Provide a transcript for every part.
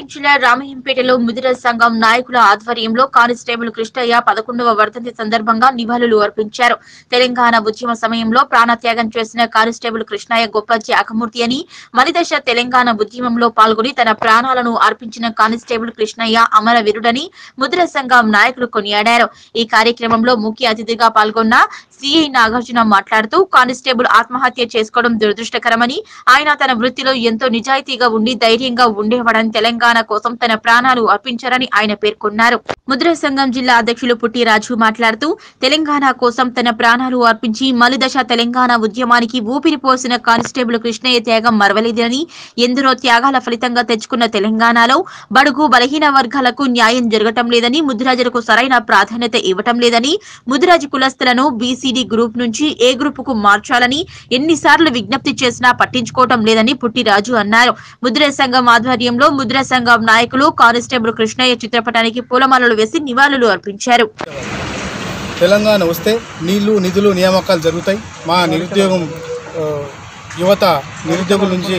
మెదక్ జిల్లా రామయ్యంపేటలో ముదిరాజ్ సంఘం నాయకుల ఆధ్వర్యంలో కానిస్టేబుల్ కృష్ణయ్య 11వ వర్ధంతి సందర్భంగా నివాళులు అర్పించారు. తెలంగాణ ఉద్యమ సమయంలో ప్రాణత్యాగం చేసిన కానిస్టేబుల్ కృష్ణయ్య గొప్ప త్యాగమూర్తి అని, మలిదశ తెలంగాణ ఉద్యమంలో పాల్గొని తన ప్రాణాలను అర్పించిన కానిస్టేబుల్ కృష్ణయ్య అమరవీరుడని ముదిరాజ్ సంఘం నాయకులు కొనియాడారు. ఈ కార్యక్రమంలో ముఖ్య అతిథిగా పాల్గొన్న సిఐ నాగార్జున మాట్లాడుతూ కానిస్టేబుల్ ఆత్మహత్య చేసుకోవడం దురదృష్టకరమని, ఆయన తన వృత్తిలో ఎంతో నిజాయితీగా ఉండి ధైర్యంగా ఉండేవాడని, తెలంగాణ కోసం తన ప్రాణాలు అర్పించారని ఆయన పేర్కొన్నారు. ముదిరాజ్ సంఘం జిల్లా అధ్యక్షులు పుట్టి రాజు మాట్లాడుతూ తెలంగాణ కోసం తన ప్రాణాలు అర్పించి మలిదశ తెలంగాణ ఉద్యమానికి ఊపిరి పోసిన కానిస్టేబుల్ కృష్ణయ్య త్యాగం మరవలేదని, ఎందరో త్యాగాల ఫలితంగా తెచ్చుకున్న తెలంగాణలో బడుగు బలహీన వర్గాలకు న్యాయం జరగటం లేదని, ముదిరాజులకు సరైన ప్రాధాన్యత ఇవ్వటం లేదని, ముదిరాజు కులస్తులను బీసీడీ గ్రూప్ నుంచి ఏ గ్రూప్ కు మార్చాలని ఎన్నిసార్లు విజ్ఞప్తి చేసినా పట్టించుకోవటం లేదని పుట్టిరాజు అన్నారు. ముదిరాజ్ సంఘం ఆధ్వర్యంలో ముదిరాజ్ సంఘం నాయకులు కానిస్టేబుల్ కృష్ణయ్య చిత్రపటానికి పూలమాలలు వేసి నివాళులు అర్పించారు. తెలంగాణ వస్తే నీళ్లు నిధులు నియామకాలు జరుగుతాయి. మా నిరుద్యోగం యువత నిరుద్యోగుల నుంచి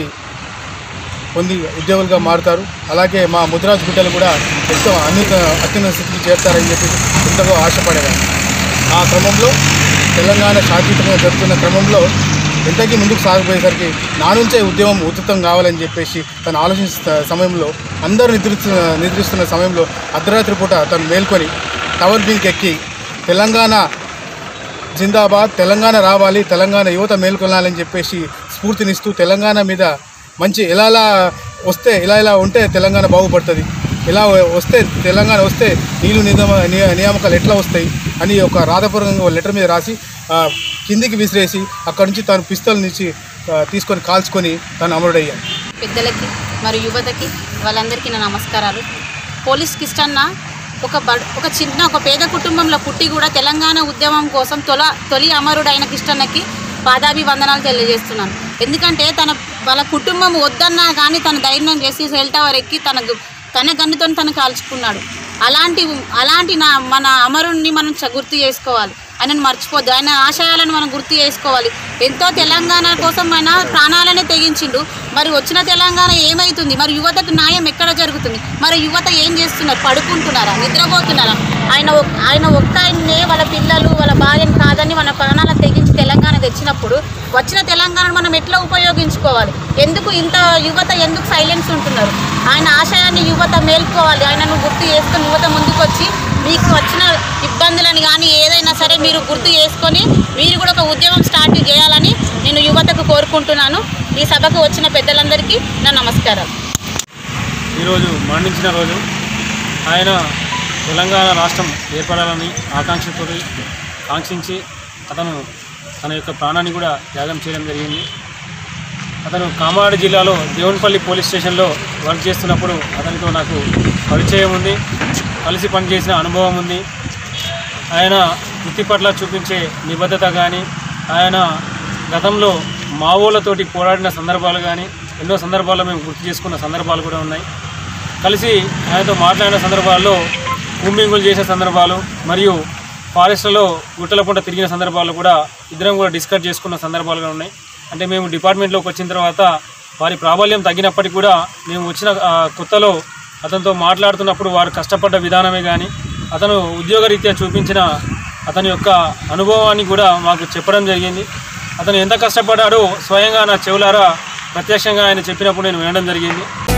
పొంది ఉద్యోగులుగా మారుతారు. అలాగే మా ముదిరాజు బిడ్డలు కూడా ఎంతో అత్యున్నత స్థితికి చేరుతారని చెప్పి ఎంతగా ఆశపడేవారు. ఆ క్రమంలో తెలంగాణ శాశ్వతంగా జరుగుతున్న క్రమంలో ఎంతకీ ముందుకు సాగిపోయేసరికి నా నుంచే ఉద్యమం ఉధృతం కావాలని చెప్పేసి తను ఆలోచిస్తున్న సమయంలో, అందరూ నిద్రిస్తున్న సమయంలో అర్ధరాత్రి పూట తను మేల్కొని టవర్ మీదకి ఎక్కి తెలంగాణ జిందాబాద్, తెలంగాణ రావాలి, తెలంగాణ యువత మేల్కొనాలని చెప్పేసి స్ఫూర్తినిస్తూ తెలంగాణ మీద మంచి ఇలా వస్తే ఇలా ఉంటే తెలంగాణ బాగుపడుతుంది, ఇలా వస్తే తెలంగాణ వస్తే నీళ్ళు నియామకాలు ఎట్లా వస్తాయి అని ఒక రాతపూర్వకంగా లెటర్ మీద రాసి కిందికి విసిరేసి అక్కడి నుంచి తను పిస్తల్ నుంచి తీసుకొని కాల్చుకొని తను అమరుడయ్యాడు. పెద్దలకి మరియు యువతకి వాళ్ళందరికీ నా నమస్కారాలు. పోలీస్ కిష్టన్న ఒక పేద కుటుంబంలో పుట్టి కూడా తెలంగాణ ఉద్యమం కోసం తొలి అమరుడైన కిష్టన్నకి పాదాభివందనాలు తెలియజేస్తున్నాను. ఎందుకంటే వాళ్ళ కుటుంబం వద్దన్నా కానీ తన ధైర్యం చేసి సెల్ టవర్ ఎక్కి తన గన్నుతో తను కాల్చుకున్నాడు. అలాంటి మన అమరుణ్ణి మనం గుర్తు చేసుకోవాలి. ఆయనను మర్చిపోద్దు. ఆయన ఆశయాలను మనం గుర్తు చేసుకోవాలి. ఎంతో తెలంగాణ కోసం ఆయన ప్రాణాలనే తెగించిండు. మరి వచ్చిన తెలంగాణ ఏమవుతుంది? మరి యువతకు న్యాయం ఎక్కడ జరుగుతుంది? మరి యువత ఏం చేస్తున్నారు? పడుకుంటున్నారా? నిద్రపోతున్నారా? ఆయన ఒక్క ఆయన్నే వాళ్ళ పిల్లలు వాళ్ళ భార్యను కాదని మన ప్రాణాలను తెగించి తెలంగాణ తెచ్చినప్పుడు వచ్చిన తెలంగాణను మనం ఎట్లా ఉపయోగించుకోవాలి? ఎందుకు ఇంత యువత ఎందుకు సైలెన్స్ ఉంటున్నారు? ఆయన ఆశయాన్ని యువత మేల్కోవాలి. ఆయనను గుర్తు చేసుకొని యువత ముందుకు వచ్చి మీకు వచ్చిన ఇబ్బందులను కానీ ఏదైనా సరే మీరు గుర్తు చేసుకొని మీరు కూడా ఒక ఉద్యమం స్టార్ట్ చేయాలని నేను యువతకు కోరుకుంటున్నాను. ఈ సభకు వచ్చిన పెద్దలందరికీ నా నమస్కారాలు. ఈరోజు రోజు ఆయన తెలంగాణ రాష్ట్రం ఏర్పడాలని ఆకాంక్షించి అతను తన యొక్క ప్రాణాన్ని కూడా త్యాగం చేయడం జరిగింది. అతను కామారెడ్డి జిల్లాలో దేవునిపల్లి పోలీస్ స్టేషన్లో వర్క్ చేస్తున్నప్పుడు అతనితో నాకు పరిచయం ఉంది, కలిసి పనిచేసిన అనుభవం ఉంది. ఆయన వృత్తి పట్ల చూపించే నిబద్ధత కానీ, ఆయన గతంలో మావోలతోటి పోరాడిన సందర్భాలు కానీ ఎన్నో సందర్భాల్లో మేము గుర్తు చేసుకున్న సందర్భాలు కూడా ఉన్నాయి. కలిసి ఆయనతో మాట్లాడిన సందర్భాల్లో కూంబింగులు చేసిన సందర్భాలు మరియు ఫారెస్ట్లలో గుట్టల పూట తిరిగిన సందర్భాలు కూడా ఇద్దరం కూడా డిస్కస్ చేసుకున్న సందర్భాలుగా ఉన్నాయి. అంటే మేము డిపార్ట్మెంట్లోకి వచ్చిన తర్వాత వారి ప్రాబల్యం తగ్గినప్పటికీ కూడా మేము వచ్చిన కొత్తలో అతనితో మాట్లాడుతున్నప్పుడు వారు కష్టపడ్డ విధానమే కానీ, అతను ఉద్యోగరీత్యా చూపించిన అతని యొక్క అనుభవాన్ని కూడా మాకు చెప్పడం జరిగింది. అతను ఎంత కష్టపడ్డాడో స్వయంగా నా చెవులారా ప్రత్యక్షంగా ఆయన చెప్పినప్పుడు నేను వినడం జరిగింది.